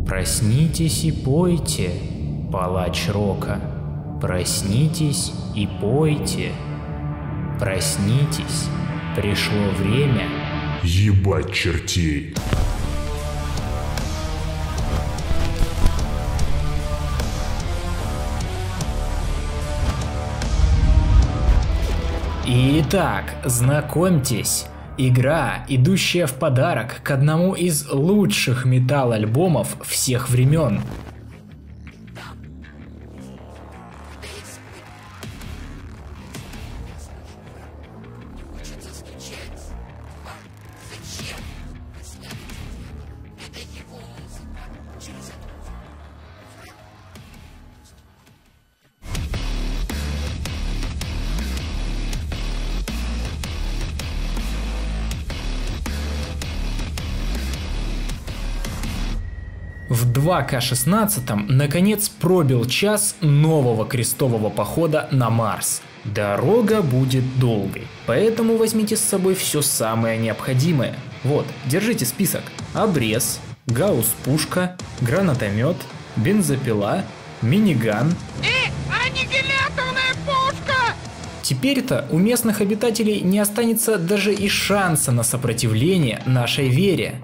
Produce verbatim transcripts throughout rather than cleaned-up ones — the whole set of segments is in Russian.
Проснитесь и пойте, палач рока. Проснитесь и пойте. Проснитесь, пришло время. Ебать чертей. Итак, знакомьтесь, игра, идущая в подарок к одному из лучших металл-альбомов всех времен. В два ка шестнадцать наконец пробил час нового крестового похода на Марс. Дорога будет долгой, поэтому возьмите с собой все самое необходимое. Вот, держите список: обрез, гаусс-пушка, гранатомет, бензопила, миниган. И аннигиляторная пушка! Теперь-то у местных обитателей не останется даже и шанса на сопротивление нашей вере.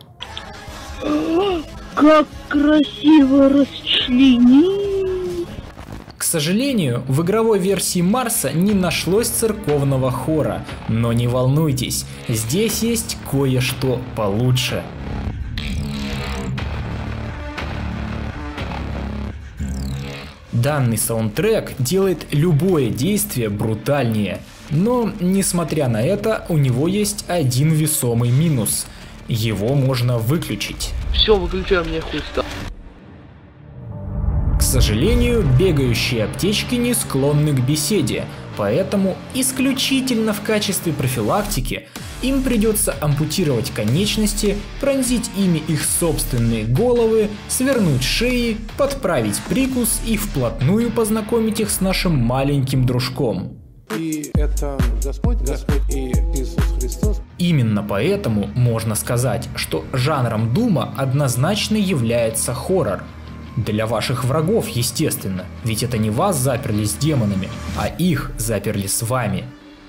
Как красиво расчленить! К сожалению, в игровой версии Марса не нашлось церковного хора, но не волнуйтесь, здесь есть кое-что получше. Данный саундтрек делает любое действие брутальнее, но, несмотря на это, у него есть один весомый минус. Его можно выключить. Все, выключай, мне хуй стал. К сожалению, бегающие аптечки не склонны к беседе, поэтому исключительно в качестве профилактики им придется ампутировать конечности, пронзить ими их собственные головы, свернуть шеи, подправить прикус и вплотную познакомить их с нашим маленьким дружком. И это Господь, Господь и Иисус Христос. Именно поэтому можно сказать, что жанром Дума однозначно является хоррор. Для ваших врагов, естественно, ведь это не вас заперли с демонами, а их заперли с вами.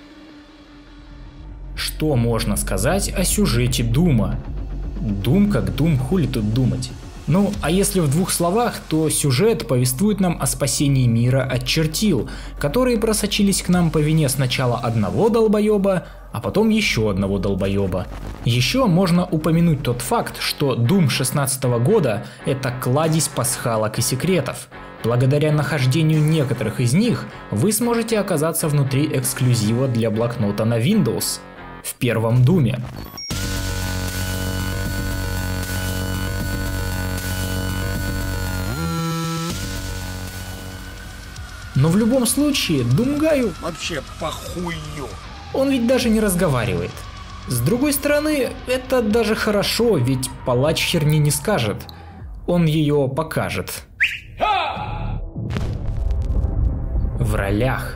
Что можно сказать о сюжете Дума? Дум как Дум, хули тут думать? Ну, а если в двух словах, то сюжет повествует нам о спасении мира от чертил, которые просочились к нам по вине сначала одного долбоеба, а потом еще одного долбоеба. Еще можно упомянуть тот факт, что Doom шестнадцатого года — это кладезь пасхалок и секретов. Благодаря нахождению некоторых из них вы сможете оказаться внутри эксклюзива для блокнота на Windows в первом Думе. Но в любом случае, Думгаю Вообще похую. он ведь даже не разговаривает. С другой стороны, это даже хорошо, ведь палач херни не скажет. Он ее покажет. В ролях: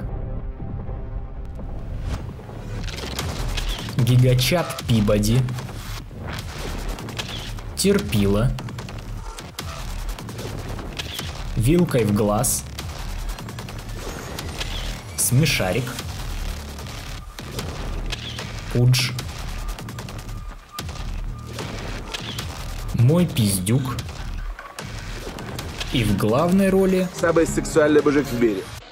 Гигачат Пибоди, Терпила, Вилкой в глаз, Смешарик, Пудж, Мой пиздюк и в главной роли самый сексуальный мужик в мире.